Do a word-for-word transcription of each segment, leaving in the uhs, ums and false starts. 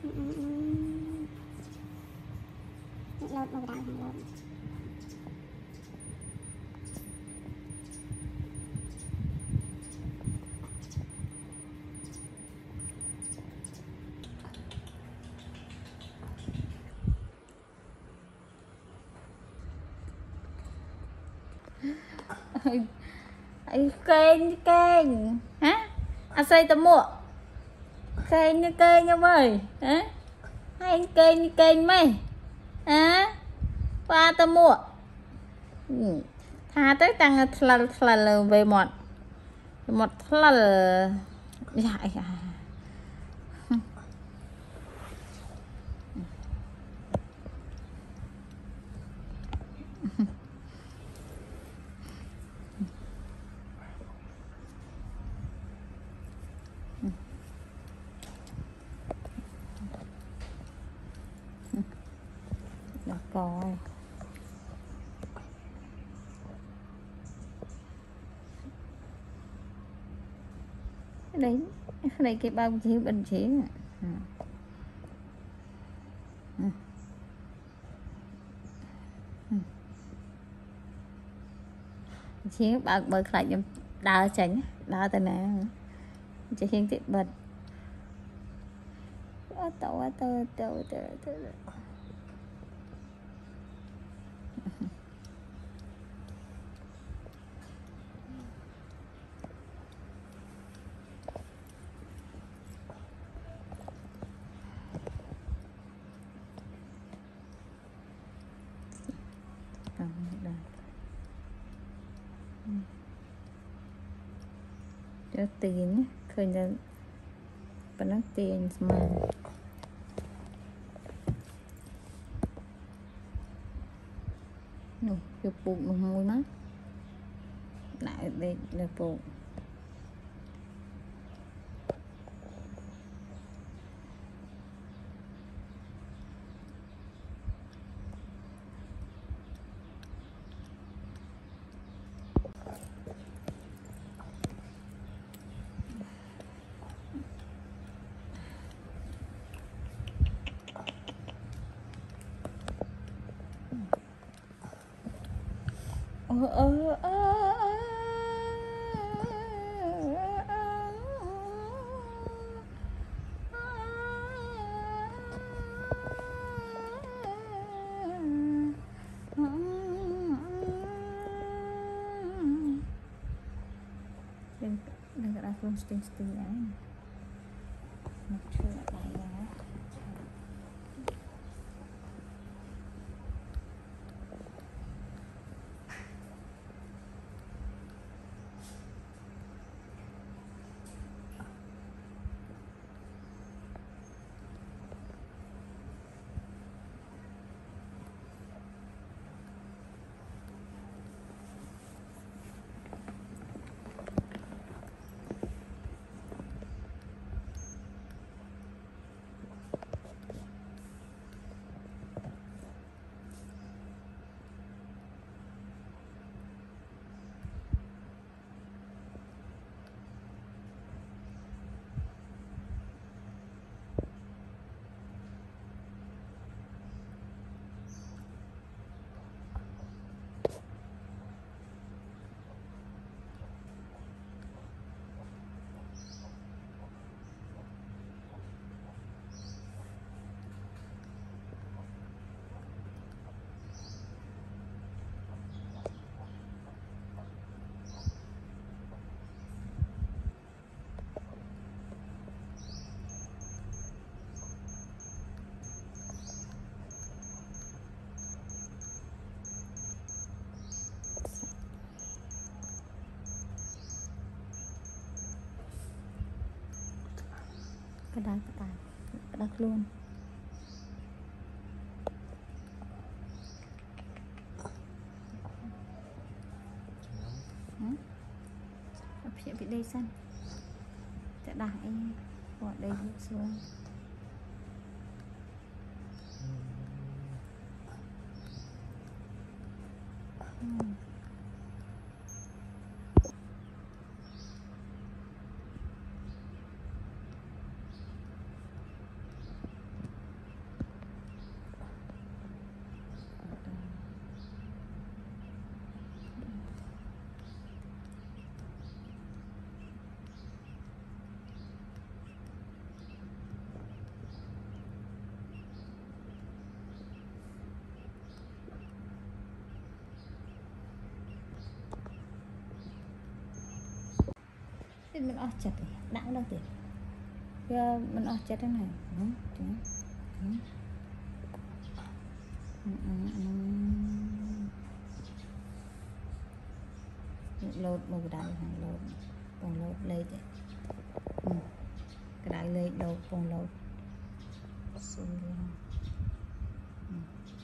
lột một đầu hàng lột ai kênh kênh hả à xây tấm mộ kênh như kênh nhau ơi hả hay kênh kênh mày hả qua tấm mộ tha tới tăng thלל thלל về một một thלל dài được rồi đấy đây cái bao chí bình chí ừ. Ừ. Ừ. Chí bao bơi lại nhầm đào tránh đào từ này chỉ khiến tiện bật tàu tàu tàu tàu tàu cho tiền khơi ra và nó tiền mà nụ chụp bụng nụ môi mắt lại đây là bụng ờ ờ ờ đừng có không sting sting ấy một chút lại đó cái đá cái đá cái đá luôn phía bị đây xanh sẽ đá em bỏ đây xuống ừ. mình ở chặt thì đặng đâu thì giờ mình ở chặt thế này ừ, ừ, ừ. Ừ, ừ, ừ. Lột một cái đáy hàng lột còn lột lên ừ. Cái đáy lên lột còn lột xui luôn ừ.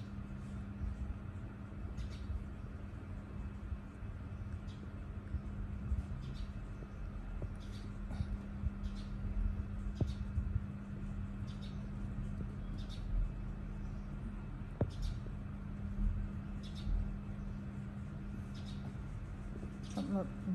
Một ừ.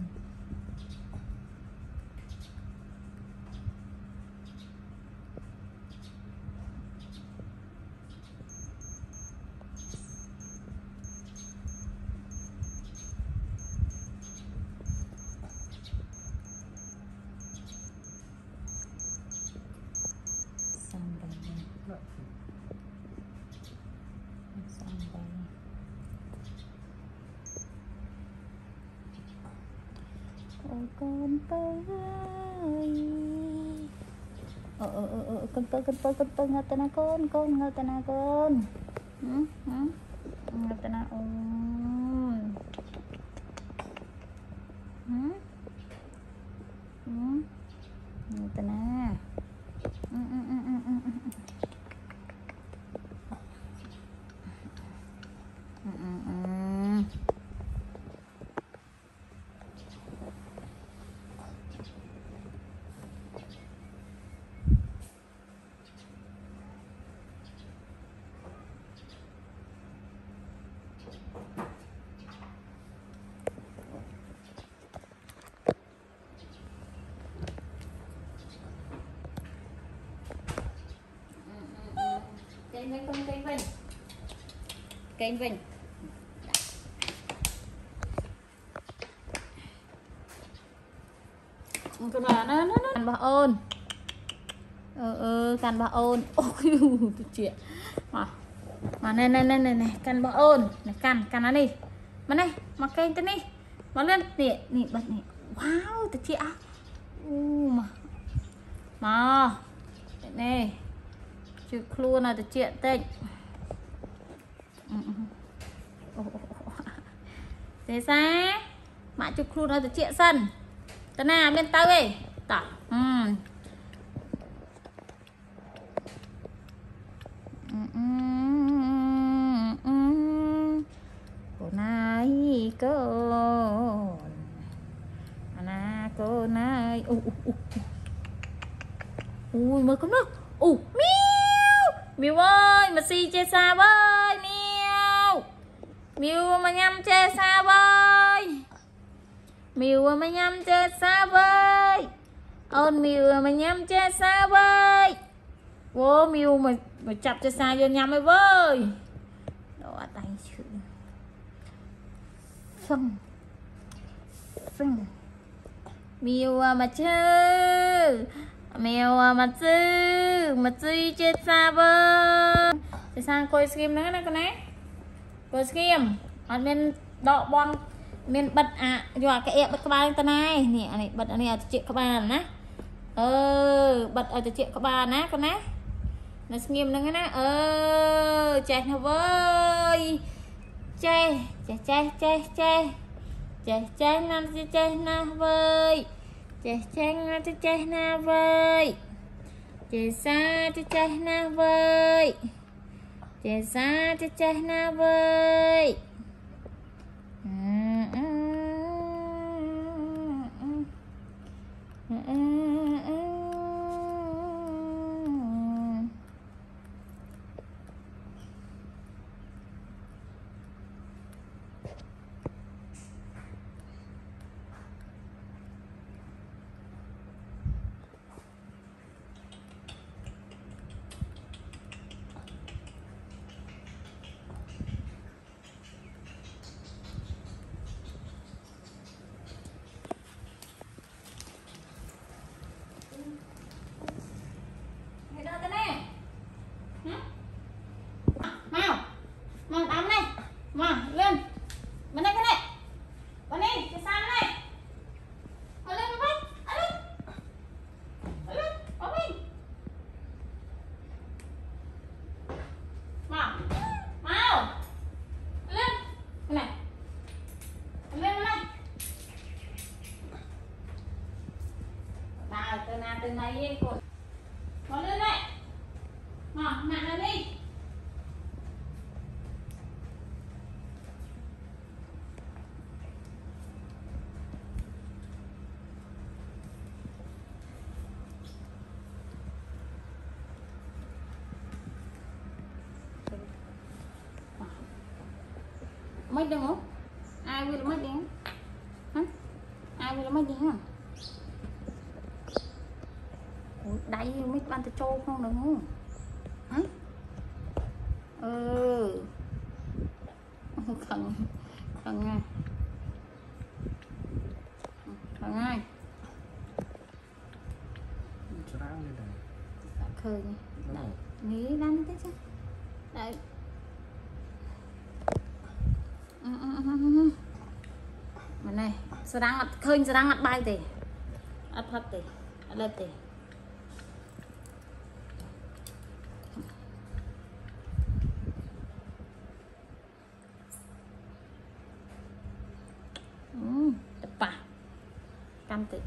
Xong rồi xong rồi ôi con tơ ơi ờ ờ ờ ờ con tơ con tơ con tơ ngơ tên con con ngơ tên con ừ ừ ngơ tên ôi ừ ừ ngơ tên ừ ừ ừ ừ ừ ừ ừ ừ ừ kênh vinh con kênh vinh kênh vinh con bà nó nó nó bà ôn ờ ờ căn bà ôn ôi tôi chuyện mà mà này này này này này căn bà ôn này căn căn nó đi mà này mà kênh tên đi mà lên nè nè bật nè wow tôi chuyện u mà mà nè chịu luôn là tôi chuyện tên thế sao mà chụp luôn là tôi chuyện sân tên nào bên tao đi tỏ ừ cô này con à cô này ui ui mới không được ui miu miu ơi mà si chê xa với miu miu mà nhâm chê xa với miu mà nhâm chê xa với ôn miu mà nhâm chê xa với vô miu mà mà chặt chê xa vô nhâm với đó tay chữ phân phân miu mà chư miu mà chư mà chư chê xa với chê xa coi skim nữa nè con này coi skim ở bên đọ bon mình bật à dọa cái ẹp bật các bạn tên này nè này bật ở này ở chuyện các bạn nè ờ bật ở chuyện các bạn nè con nè nó nghiêm nữa nè ờ chạy nó với chạy chạy chạy chạy chạy chạy chạy nó chạy nó với chạy chạy nó chạy nó với chạy xa chạy nó với chạy xa chạy nó với từ này đi con con lên đây mà nặng lên đi mấy đừng không ai will mấy đi hả ai will mấy đi hả đáy mấy bạn tự trâu không được không hả ừ khẩn khẩn ngay khẩn ngay khơi đấy nghĩ đánh thế chứ đấy mà này sẽ đang ngặt khơi sẽ đang ngặt bay thì ắt thật thì lên thì ừ tập bà cam tị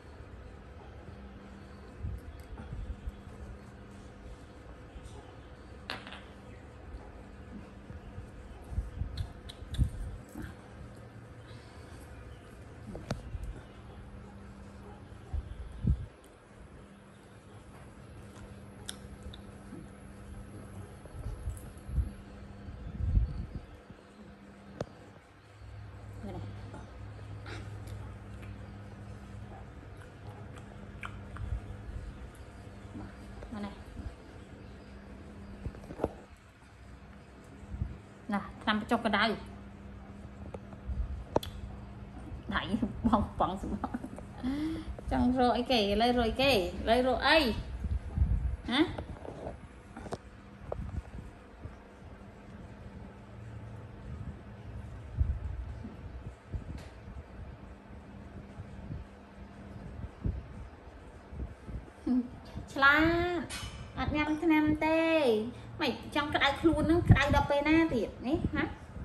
nè nằm trong cái đây đẩy bong bong trong rồi kì lấy rồi kì lấy rồi ấy hả chla ăn nhắm cái nam tê mày trong cái đai luôn nó cái đai đập về na thiệt đấy hả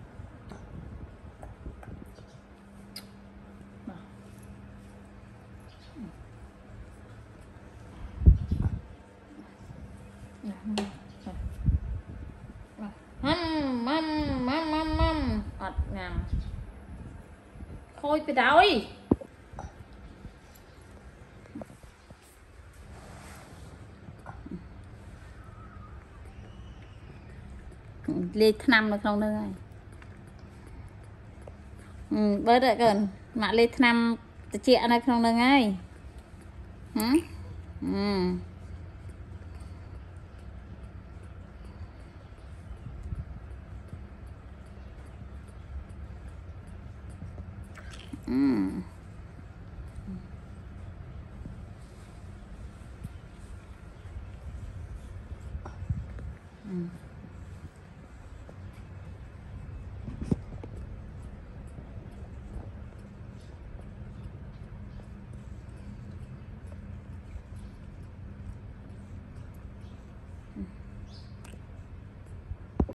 mâm mâm mâm mâm mâm ọt ngầm khôi bị đói liệt năm được không nữa ừ, bớt rồi cần mà liệt năm chị này không được ngay hả ừ. Ừ. Ừ.